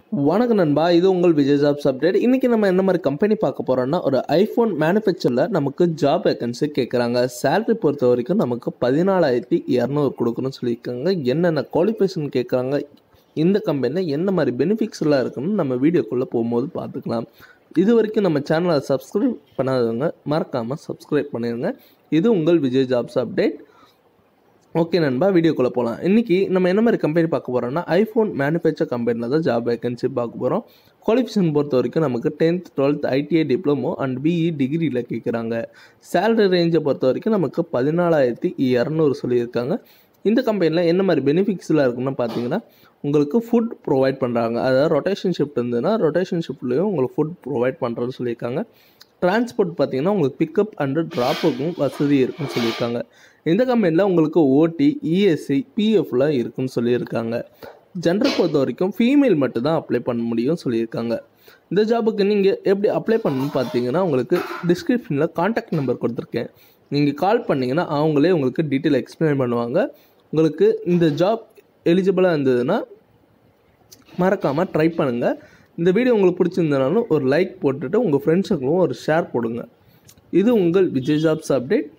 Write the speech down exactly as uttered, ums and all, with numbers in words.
வணக்கம் நண்பா, இது உங்கள் விஜய் ஜாப்ஸ் அப்டேட். இன்றைக்கி நம்ம என்ன மாதிரி கம்பெனி பார்க்க போகிறோம்னா, ஒரு ஐஃபோன் மேனுஃபேக்சரில் நமக்கு ஜாப் வேகன்சி கேட்குறாங்க. சேலரி பொறுத்த வரைக்கும் நமக்கு பதினாலாயிரத்தி இரநூறு கொடுக்கணும்னு சொல்லியிருக்காங்க. என்னென்ன குவாலிஃபிகேஷன் கேட்குறாங்க, இந்த கம்பெனியில் என்ன மாதிரி பெனிஃபிட்ஸ்லாம் இருக்குன்னு நம்ம வீடியோக்குள்ளே போகும்போது பார்த்துக்கலாம். இது வரைக்கும் நம்ம சேனலை சப்ஸ்கிரைப் பண்ணாதவங்க மறக்காமல் சப்ஸ்கிரைப் பண்ணிடுங்க. இது உங்கள் விஜய் ஜாப்ஸ் அப்டேட். ஓகே நண்பா, வீடியோக்குள்ளே போகலாம். இன்றைக்கி நம்ம என்ன மாதிரி கம்பெனி பார்க்க போகிறோம்னா, ஐஃபோன் மேனுஃபேக்சர் கம்பெனியில் தான் ஜாப் வேகன்சி பார்க்க போகிறோம். குவாலிஃபிகேஷன் பொறுத்த வரைக்கும் நமக்கு tenth twelfth ITI diploma and BE டிகிரியில் கேட்குறாங்க. சேலரி ரேஞ்சை பொறுத்த வரைக்கும் நமக்கு பதினாலாயிரத்தி இரநூறு சொல்லியிருக்காங்க. இந்த கம்பெனியில் என்ன மாதிரி பெனிஃபிட்ஸ்லாம் இருக்குன்னு பார்த்தீங்கன்னா, உங்களுக்கு ஃபுட் ப்ரொவைட் பண்ணுறாங்க. அதாவது ரொட்டேஷன் ஷிஃப்ட் இருந்ததுன்னா ரொட்டேஷன் ஷிஃப்ட்லேயும் உங்களுக்கு ஃபுட் ப்ரொவைட் பண்ணுறதுன்னு சொல்லியிருக்காங்க. டிரான்ஸ்போர்ட் பார்த்தீங்கன்னா உங்களுக்கு பிக்கப் அண்ட் ட்ராப்புக்கும் வசதி இருக்குன்னு சொல்லியிருக்காங்க. இந்த கம்பெனியில் உங்களுக்கு ஓடி, இஎஸ்ஐ, பிஎஃப்லாம் இருக்குன்னு சொல்லியிருக்காங்க. ஜெண்டர் பொறுத்த வரைக்கும் ஃபீமேல் மட்டும்தான் அப்ளை பண்ண முடியும்னு சொல்லியிருக்காங்க. இந்த ஜாபுக்கு நீங்கள் எப்படி அப்ளை பண்ணணும்னு பார்த்தீங்கன்னா, உங்களுக்கு டிஸ்கிரிப்ஷனில் கான்டாக்ட் நம்பர் கொடுத்துருக்கேன். நீங்கள் கால் பண்ணிங்கன்னா அவங்களே உங்களுக்கு டீட்டெயில் எக்ஸ்பிளைன் பண்ணுவாங்க. உங்களுக்கு இந்த ஜாப் எலிஜிபிளாக இருந்ததுன்னா மறக்காமல் ட்ரை பண்ணுங்கள். இந்த வீடியோ உங்களுக்கு பிடிச்சிருந்தனாலும் ஒரு லைக் போட்டுட்டு உங்கள் ஃப்ரெண்ட்ஸுங்களும் ஒரு ஷேர் போடுங்க. இது உங்கள் விஜய் ஜாப்ஸ் அப்டேட்.